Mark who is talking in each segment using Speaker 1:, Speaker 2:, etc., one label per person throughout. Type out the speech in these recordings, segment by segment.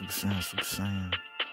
Speaker 1: Super Saiyan, Super Saiyan.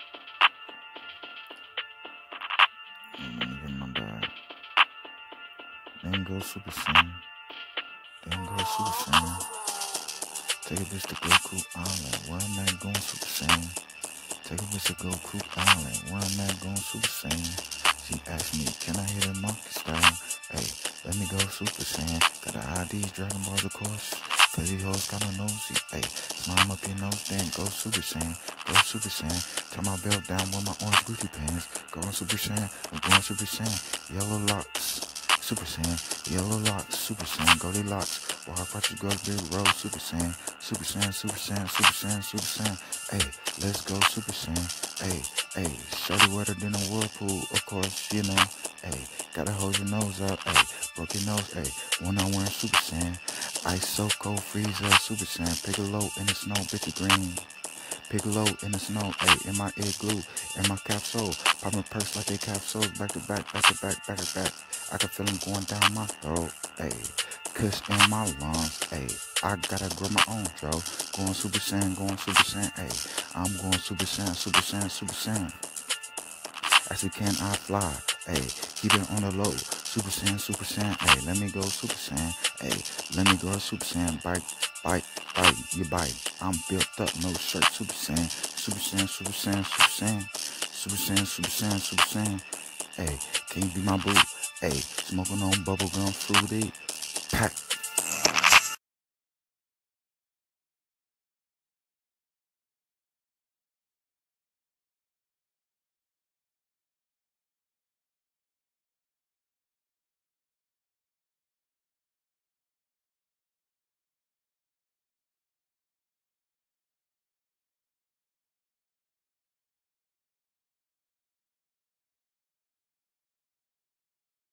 Speaker 1: Let me get my dad. Then go Super Saiyan. Then go Super Saiyan. Take a bitch to Goku Island. Why am I going Super Saiyan? Take a bitch to Goku Island. Why am I going Super Saiyan? She asked me, can I hit a monkey style? Hey, let me go Super Saiyan. Got the IDs, Dragon Balls, of course. Cause these hoes kinda nosy. Hey, slime up your nose, then go Super Saiyan. Go Super Saiyan. Turn my belt down with my orange Gucci pants. Going Super Saiyan. I'm going Super Saiyan. Yellow locks. Super Saiyan. Yellow locks. Super Saiyan. Goldilocks. Wild crotches, girl, big roll. Super Saiyan. Super Saiyan. Super Saiyan. Super Saiyan. Super Saiyan. Hey, let's go Super Saiyan. Hey, shorty wetter than a whirlpool, of course, you know. Hey, gotta hold your nose up. Hey, broke your nose. Hey, when I'm wearing Super Saiyan. Ice so cold, freezer, Super Saiyan. Piccolo in the snow, bitch green. Piccolo in the snow, ayy, in my igloo, in my capsule. Popping perks like they capsules, back to back, back to back, back to back. I can feel them going down my throat, ayy. Kush in my lungs, ayy. I gotta grow my own throat. Going Super Saiyan, ayy. I'm going Super Saiyan, Super Saiyan, Super Saiyan. Actually, can I fly? Ayy, keep it on the low. Super Saiyan, ayy. Let me go Super Saiyan, ayy. Let me go Super Saiyan. Bite, you bite. I'm built up, no shirt. Super Saiyan, Super Saiyan, Super Saiyan, Super Saiyan. Super Saiyan, Super Saiyan, Super Saiyan. Ayy, can you be my boo? Ayy, smoking on bubblegum fruity.